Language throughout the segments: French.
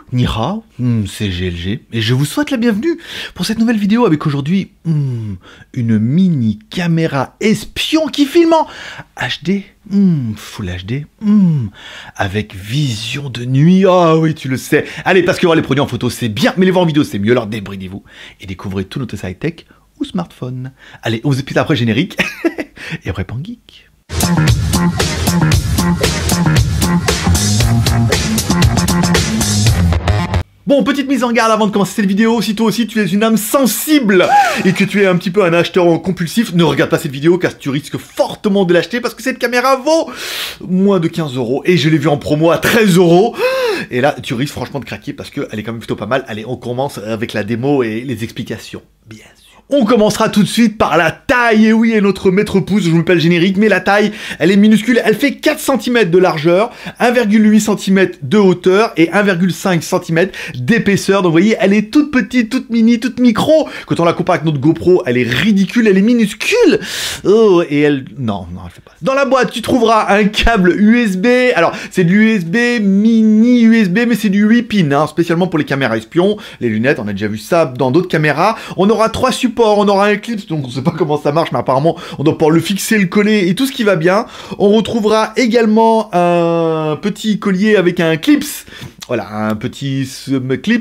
Ni hao, c'est GLG, et je vous souhaite la bienvenue pour cette nouvelle vidéo avec aujourd'hui une mini caméra espion qui filme en HD, Full HD, avec vision de nuit. Ah oui, tu le sais. Allez, parce que voir les produits en photo c'est bien, mais les voir en vidéo c'est mieux, alors débridez-vous et découvrez tout notre high-tech ou smartphone. Allez, on se explique après générique, et après Pan Geek. Bon, petite mise en garde avant de commencer cette vidéo, si toi aussi tu es une âme sensible et que tu es un petit peu un acheteur compulsif, ne regarde pas cette vidéo car tu risques fortement de l'acheter parce que cette caméra vaut moins de 15 € et je l'ai vue en promo à 13 €. Et là, tu risques franchement de craquer parce qu'elle est quand même plutôt pas mal. Allez, on commence avec la démo et les explications, bien sûr. On commencera tout de suite par la taille, et oui, et notre maître pouce, je vous mets le générique, mais la taille, elle est minuscule, elle fait 4 cm de largeur, 1,8 cm de hauteur et 1,5 cm d'épaisseur, donc vous voyez, elle est toute petite, toute mini, toute micro, quand on la compare avec notre GoPro, elle est ridicule, elle est minuscule, oh, et elle... non, elle fait pas. Dans la boîte, tu trouveras un câble USB, alors, c'est de l'USB, mini USB, mais c'est du 8 pins, hein, spécialement pour les caméras espions, les lunettes, on a déjà vu ça dans d'autres caméras, on aura 3 supports, on aura un clip, donc on sait pas comment ça marche, mais apparemment on doit pouvoir le fixer, le coller et tout ce qui va bien. On retrouvera également un petit collier avec un clips. Voilà, un petit clips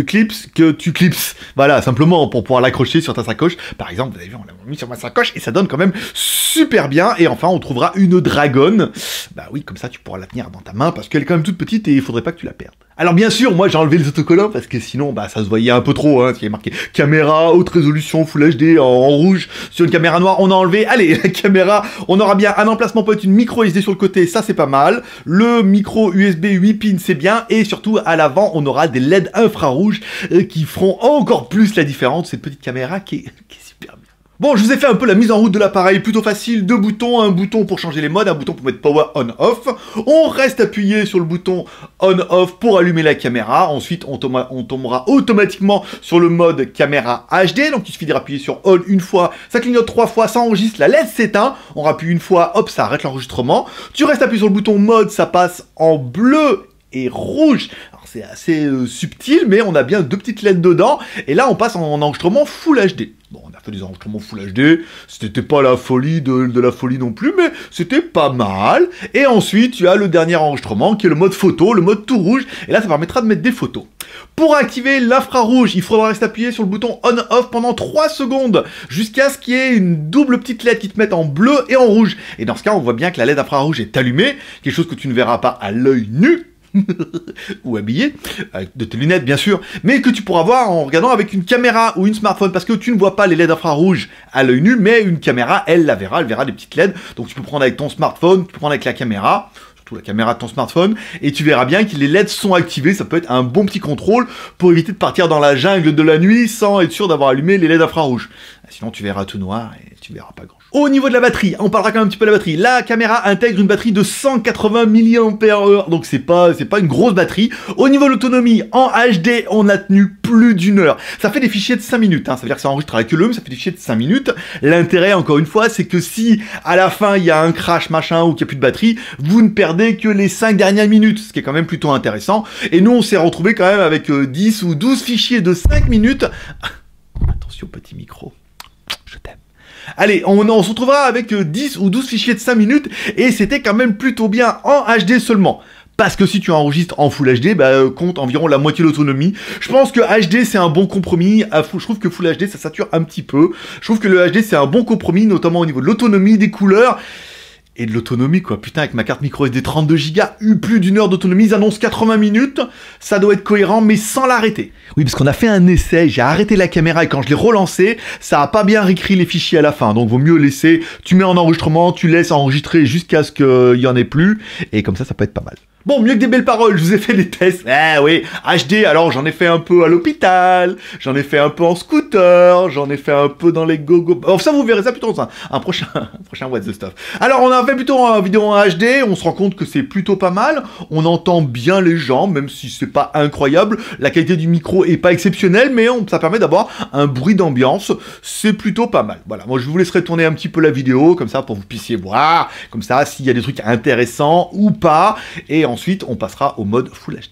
que tu clipses. Voilà, simplement pour pouvoir l'accrocher sur ta sacoche. Par exemple, vous avez vu, on l'a mis sur ma sacoche et ça donne quand même super bien. Et enfin, on trouvera une dragonne. Bah oui, comme ça, tu pourras la tenir dans ta main parce qu'elle est quand même toute petite et il faudrait pas que tu la perdes. Alors bien sûr, moi j'ai enlevé les autocollants parce que sinon, bah ça se voyait un peu trop, hein. Il y a marqué caméra, haute résolution, Full HD en rouge sur une caméra noire. On a enlevé. Allez, la caméra, on aura bien un emplacement pour être une micro SD sur le côté, ça c'est pas mal. Le micro USB 8 pins, c'est bien. Et surtout, à l'avant, on aura des LED infrarouges qui feront encore plus la différence. Cette petite caméra qui est super bien. Bon, je vous ai fait un peu la mise en route de l'appareil, plutôt facile, 2 boutons, un bouton pour changer les modes, un bouton pour mettre power on-off. On reste appuyé sur le bouton on-off pour allumer la caméra. Ensuite, on tombera automatiquement sur le mode caméra HD. Donc, il suffit de appuyer sur on une fois, ça clignote 3 fois, ça enregistre, la LED s'éteint. On rappuie une fois, hop, ça arrête l'enregistrement. Tu restes appuyé sur le bouton mode, ça passe en bleu et rouge. Alors c'est assez subtil, mais on a bien 2 petites LED dedans, et là on passe en enregistrement Full HD. Bon, on a fait des enregistrements Full HD, c'était pas la folie de la folie non plus, mais c'était pas mal. Et ensuite, tu as le dernier enregistrement, qui est le mode photo, le mode tout rouge, et là ça permettra de mettre des photos. Pour activer l'infrarouge, il faudra rester appuyé sur le bouton on-off pendant 3 secondes, jusqu'à ce qu'il y ait une double petite LED qui te mette en bleu et en rouge. Et dans ce cas, on voit bien que la LED infrarouge est allumée, quelque chose que tu ne verras pas à l'œil nu, ou habillé, avec de tes lunettes bien sûr, mais que tu pourras voir en regardant avec une caméra ou une smartphone, parce que tu ne vois pas les LED infrarouges à l'œil nu, mais une caméra, elle la verra, elle verra des petites LED, donc tu peux prendre avec ton smartphone, tu peux prendre avec la caméra, surtout la caméra de ton smartphone, et tu verras bien que les LED sont activés. Ça peut être un bon petit contrôle pour éviter de partir dans la jungle de la nuit sans être sûr d'avoir allumé les LED infrarouges. Sinon tu verras tout noir et tu verras pas grand chose. Au niveau de la batterie, on parlera quand même un petit peu de la batterie. La caméra intègre une batterie de 180 mAh, donc c'est pas une grosse batterie. Au niveau de l'autonomie, en HD, on a tenu plus d'1 heure. Ça fait des fichiers de 5 minutes, hein. Ça veut dire que ça enregistre avec le mais ça fait des fichiers de 5 minutes. L'intérêt, encore une fois, c'est que si à la fin il y a un crash machin ou qu'il n'y a plus de batterie, vous ne perdez que les 5 dernières minutes, ce qui est quand même plutôt intéressant. Et nous, on s'est retrouvé quand même avec 10 ou 12 fichiers de 5 minutes. Attention, petit micro. Je t'aime. Allez, on se retrouvera avec 10 ou 12 fichiers de 5 minutes, et c'était quand même plutôt bien en HD seulement. Parce que si tu enregistres en Full HD, bah, compte environ la moitié de l'autonomie. Je pense que HD c'est un bon compromis. Je trouve que Full HD ça sature un petit peu. Je trouve que le HD c'est un bon compromis, notamment au niveau de l'autonomie, des couleurs. Et de l'autonomie quoi, putain, avec ma carte micro SD 32 Go, plus d'1 heure d'autonomie, ils annoncent 80 minutes, ça doit être cohérent, mais sans l'arrêter. Oui, parce qu'on a fait un essai, j'ai arrêté la caméra et quand je l'ai relancé, ça a pas bien réécrit les fichiers à la fin, donc vaut mieux laisser, tu mets en enregistrement, tu laisses enregistrer jusqu'à ce qu'il y en ait plus, et comme ça peut être pas mal. Bon, mieux que des belles paroles, je vous ai fait des tests. Ah oui, HD, alors j'en ai fait un peu à l'hôpital, j'en ai fait un peu en scooter, j'en ai fait un peu dans les go-go... Oh, ça, vous verrez ça plutôt dans un prochain What the Stuff. Alors, on a fait plutôt en vidéo en HD, on se rend compte que c'est plutôt pas mal, on entend bien les gens, même si c'est pas incroyable, la qualité du micro est pas exceptionnelle, mais ça permet d'avoir un bruit d'ambiance, c'est plutôt pas mal. Voilà, moi je vous laisserai tourner un petit peu la vidéo, comme ça, pour que vous puissiez voir, comme ça, s'il y a des trucs intéressants ou pas, et ensuite on passera au mode Full HD.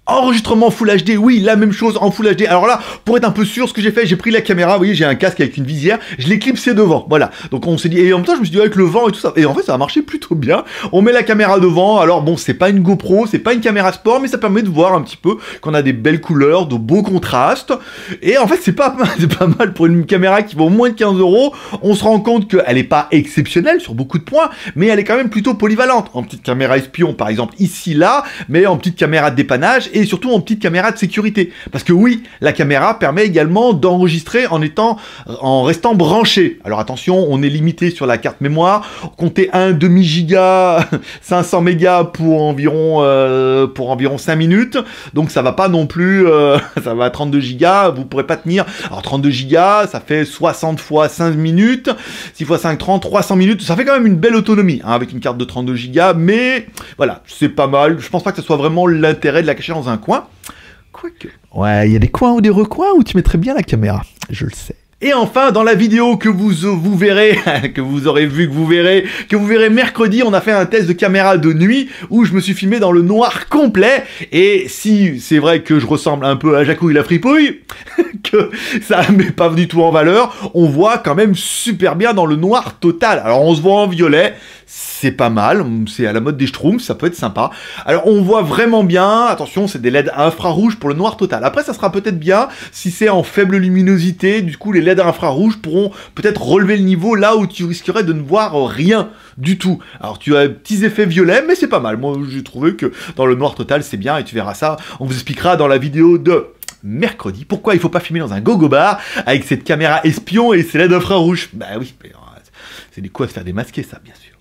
Enregistrement Full HD, oui, la même chose en Full HD. Alors là, pour être un peu sûr, ce que j'ai fait, j'ai pris la caméra, vous voyez, j'ai un casque avec une visière, je l'ai clipsé devant, voilà. Donc on s'est dit, et en même temps, je me suis dit, avec le vent et tout ça, et en fait, ça a marché plutôt bien. On met la caméra devant, alors bon, c'est pas une GoPro, c'est pas une caméra sport, mais ça permet de voir un petit peu qu'on a des belles couleurs, de beaux contrastes. Et en fait, c'est pas mal pour une caméra qui vaut moins de 15 €. On se rend compte qu'elle est pas exceptionnelle sur beaucoup de points, mais elle est quand même plutôt polyvalente. En petite caméra espion, par exemple, ici, là, mais en petite caméra de dépannage, et surtout en petite caméra de sécurité. Parce que oui, la caméra permet également d'enregistrer en restant branché. Alors attention, on est limité sur la carte mémoire. Comptez 1,5 giga, 500 mégas pour environ 5 minutes. Donc ça va pas non plus, ça va à 32 gigas, vous pourrez pas tenir. Alors 32 gigas, ça fait 60 fois 5 minutes, 6 fois 5, 30, 300 minutes. Ça fait quand même une belle autonomie, hein, avec une carte de 32 gigas, mais voilà, c'est pas mal. Je pense pas que ce soit vraiment l'intérêt de la cacher dans un coin. Quoique. Ouais, il y a des coins ou des recoins où tu mettrais bien la caméra, je le sais. Et enfin, dans la vidéo que vous verrez, que vous aurez vu, que vous verrez mercredi, on a fait un test de caméra de nuit où je me suis filmé dans le noir complet. Et si c'est vrai que je ressemble un peu à Jacouille la fripouille, que ça ne met pas du tout en valeur, on voit quand même super bien dans le noir total. Alors on se voit en violet, c'est pas mal, c'est à la mode des Schtroumpfs, ça peut être sympa. Alors on voit vraiment bien, attention, c'est des LED infrarouges pour le noir total. Après ça sera peut-être bien si c'est en faible luminosité, du coup les LED infrarouges pourront peut-être relever le niveau là où tu risquerais de ne voir rien du tout. Alors tu as des petits effets violets, mais c'est pas mal. Moi j'ai trouvé que dans le noir total c'est bien et tu verras ça, on vous expliquera dans la vidéo de mercredi pourquoi il faut pas filmer dans un gogo bar avec cette caméra espion et ces LED infrarouges. Bah oui, c'est des coups à se faire démasquer ça bien sûr.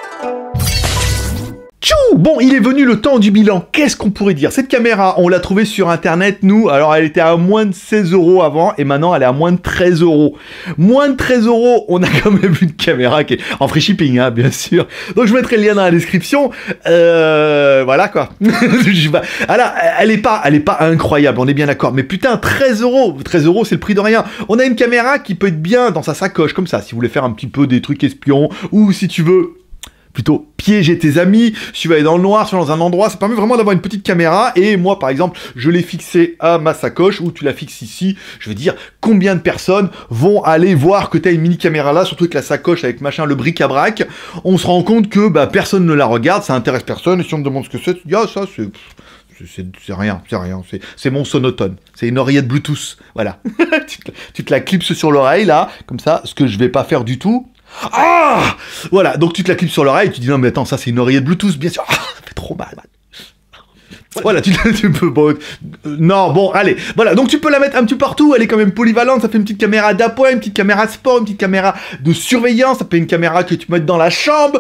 Tchou! Bon, il est venu le temps du bilan. Qu'est-ce qu'on pourrait dire? Cette caméra, on l'a trouvée sur internet, nous. Alors, elle était à moins de 16 € avant, et maintenant, elle est à moins de 13 €. Moins de 13 €, on a quand même une caméra qui est en free shipping, hein, bien sûr. Donc, je mettrai le lien dans la description. Voilà, quoi. Alors, elle est pas incroyable, on est bien d'accord. Mais putain, 13 €. 13 €, c'est le prix de rien. On a une caméra qui peut être bien dans sa sacoche, comme ça, si vous voulez faire un petit peu des trucs espions, ou si tu veux plutôt piéger tes amis, si tu vas aller dans le noir, sur dans un endroit, ça permet vraiment d'avoir une petite caméra, et moi par exemple, je l'ai fixée à ma sacoche, ou tu la fixes ici, je veux dire, combien de personnes vont aller voir que tu as une mini caméra là, surtout avec la sacoche, avec machin, le bric-à-brac, on se rend compte que bah, personne ne la regarde, ça intéresse personne, et si on me demande ce que c'est, tu dis, ah ça c'est rien, c'est mon sonotone, c'est une oreillette Bluetooth, voilà, tu te la clipses sur l'oreille là, comme ça, ce que je vais pas faire du tout. Ah, voilà, donc tu te la clipes sur l'oreille, tu dis non mais attends, ça c'est une oreillette Bluetooth, bien sûr. Ah, ça fait trop mal. Voilà, tu peux... Bon, non, bon, allez. Voilà, donc tu peux la mettre un petit peu partout, elle est quand même polyvalente, ça fait une petite caméra d'appoint, une petite caméra sport, une petite caméra de surveillance, ça fait une caméra que tu peux mettre dans la chambre.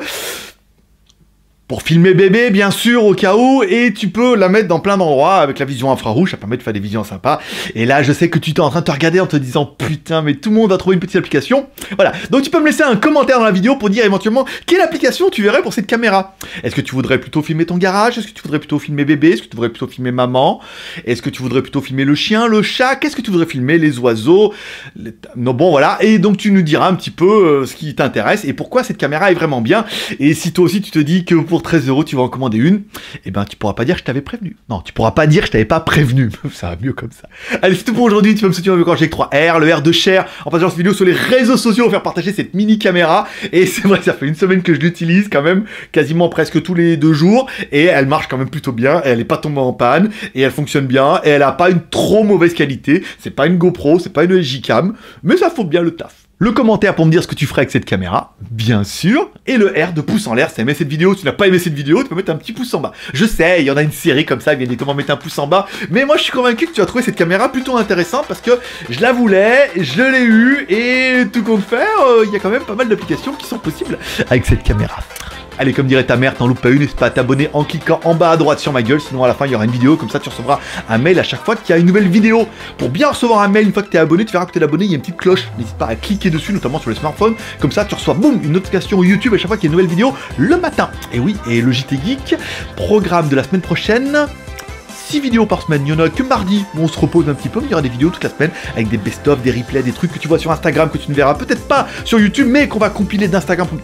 Pour filmer bébé, bien sûr, au cas où, et tu peux la mettre dans plein d'endroits avec la vision infrarouge, ça permet de faire des visions sympas. Et là, je sais que tu es en train de te regarder en te disant, putain, mais tout le monde a trouvé une petite application. Voilà, donc tu peux me laisser un commentaire dans la vidéo pour dire éventuellement quelle application tu verrais pour cette caméra. Est-ce que tu voudrais plutôt filmer ton garage? Est-ce que tu voudrais plutôt filmer bébé? Est-ce que tu voudrais plutôt filmer maman? Est-ce que tu voudrais plutôt filmer le chien, le chat? Qu'est-ce que tu voudrais filmer? Les oiseaux? Non, bon, voilà, et donc tu nous diras un petit peu ce qui t'intéresse et pourquoi cette caméra est vraiment bien. Et si toi aussi tu te dis que pour 13 € tu vas en commander une, et ben tu pourras pas dire que je t'avais prévenu. Non, tu pourras pas dire que je t'avais pas prévenu. Ça va mieux comme ça. Allez, c'est tout pour aujourd'hui. Tu peux me soutenir avec Angélique 3R, le R de Cher, en partageant cette vidéo sur les réseaux sociaux, faire partager cette mini caméra. Et c'est vrai que ça fait une semaine que je l'utilise quand même, quasiment presque tous les 2 jours, et elle marche quand même plutôt bien, et elle est pas tombée en panne, et elle fonctionne bien, et elle a pas une trop mauvaise qualité. C'est pas une GoPro, c'est pas une LG-Cam, mais ça faut bien le taf. Le commentaire pour me dire ce que tu ferais avec cette caméra, bien sûr, et le R de pouce en l'air, si tu as aimé cette vidéo, si tu n'as pas aimé cette vidéo, tu peux mettre un petit pouce en bas. Je sais, il y en a une série comme ça, ils viennent directement mettre un pouce en bas, mais moi je suis convaincu que tu as trouvé cette caméra plutôt intéressante parce que je la voulais, je l'ai eue, et tout compte faire, il y a quand même pas mal d'applications qui sont possibles avec cette caméra. Allez, comme dirait ta mère, t'en loupes pas une, n'hésite pas à t'abonner en cliquant en bas à droite sur ma gueule, sinon à la fin il y aura une vidéo, comme ça tu recevras un mail à chaque fois qu'il y a une nouvelle vidéo. Pour bien recevoir un mail une fois que t'es abonné, tu verras que t'es abonné, il y a une petite cloche, n'hésite pas à cliquer dessus, notamment sur le smartphone, comme ça tu reçois, boum, une notification YouTube à chaque fois qu'il y a une nouvelle vidéo le matin. Et oui, et le JT Geek, programme de la semaine prochaine... 6 vidéos par semaine, il n'y en a que mardi où on se repose un petit peu, mais il y aura des vidéos toute la semaine avec des best-of, des replays, des trucs que tu vois sur Instagram que tu ne verras peut-être pas sur YouTube, mais qu'on va compiler d'Instagram pour YouTube.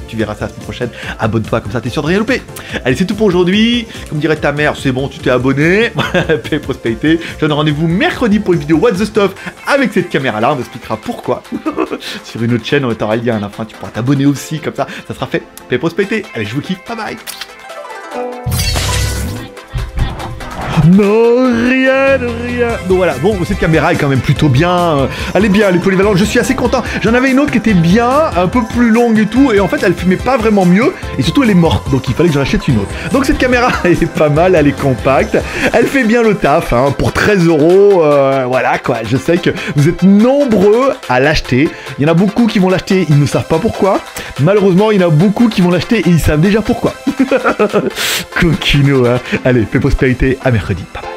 tu verras ça la semaine prochaine. Abonne-toi, comme ça t'es sûr de rien louper. Allez, c'est tout pour aujourd'hui. Comme dirait ta mère, c'est bon, tu t'es abonné. Paix et prospérité. Je donne rendez-vous mercredi pour une vidéo What the Stuff avec cette caméra-là. On t'expliquera pourquoi. Sur une autre chaîne, on t'aura le lien à la fin. Tu pourras t'abonner aussi, comme ça sera fait. Paix et prospérité. Allez, je vous kiffe. Bye bye. Non, rien. Donc voilà, bon, cette caméra est quand même plutôt bien. Elle est bien, elle est polyvalente. Je suis assez content. J'en avais une autre qui était bien, un peu plus longue et tout. Et en fait, elle filmait pas vraiment mieux. Et surtout, elle est morte. Donc il fallait que j'en achète une autre. Donc cette caméra, elle est pas mal, elle est compacte. Elle fait bien le taf. Hein, pour 13 €. Voilà quoi. Je sais que vous êtes nombreux à l'acheter. Il y en a beaucoup qui vont l'acheter, ils ne savent pas pourquoi. Malheureusement, il y en a beaucoup qui vont l'acheter et ils savent déjà pourquoi. Coquino, hein. Allez, paix prospérité, à mercredi. Bye bye.